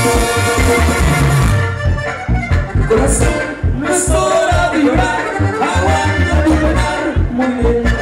Corazón, no es hora de llorar, aguanta tu penar, muy bien.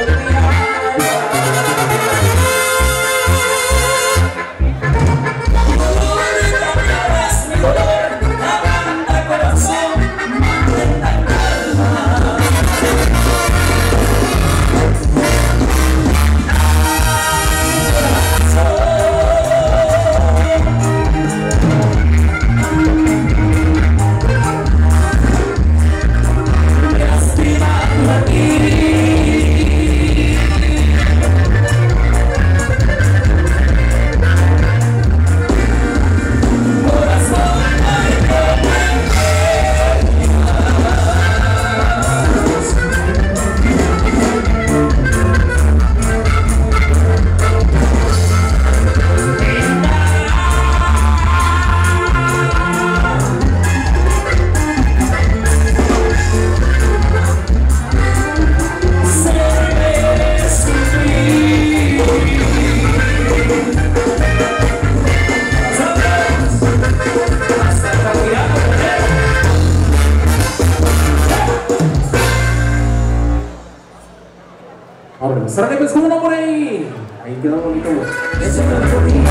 Ahora, cerremos con una por ahí. Ahí quedó bonito. Ese no es bonito.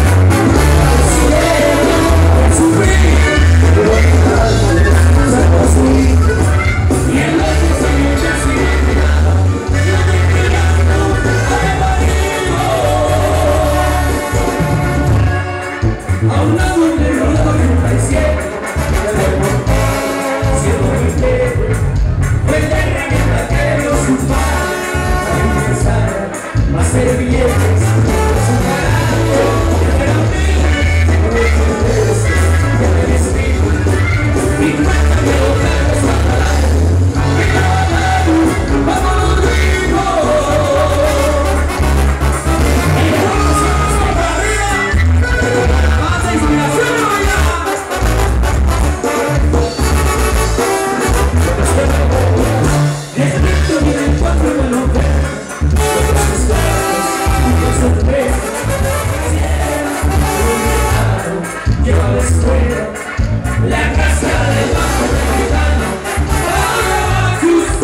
Sufrir, pero así. Y el otro se viene así. Yo te mirando a un lado del río 37. Siendo mi fe, fue el reggae que dio su padre. Más servilletes, su carácter, que era mío, por el interés, que me despido. Y cuéntame lo que nos matará, que no vamos rico. Y vamos para arriba, más de inspiración no hay nada. Despierto y me encuentro en el hotel. Llevo a la escuela, la casa debajo del ventano, a justo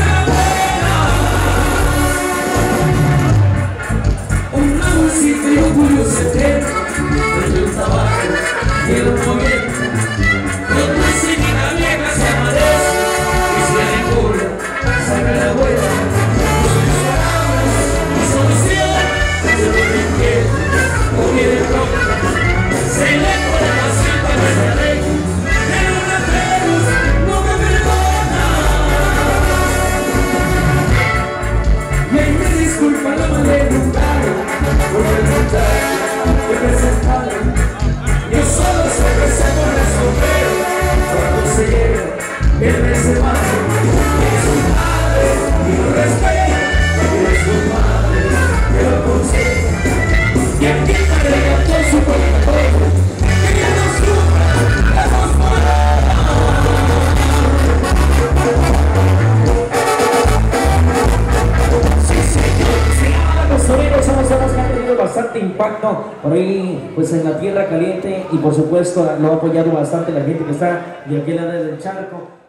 mi abuela. Un amorcito y un curioso entre el tabaco y el movimiento, donde si una vieja se amanece y si le cura, saca la abuela. Yo solo sé que se pone sombrero cuando se llega el reservado. Es su madre y lo respeta, es su madre que lo conserva. Y aquí está regalando su corazón, que ya nos sufra la fosforada. Sí, señor. Los toreros son personas que han tenido bastante impacto por ahí, pues en la tierra caliente, y por supuesto lo ha apoyado bastante la gente que está de aquel lado del charco.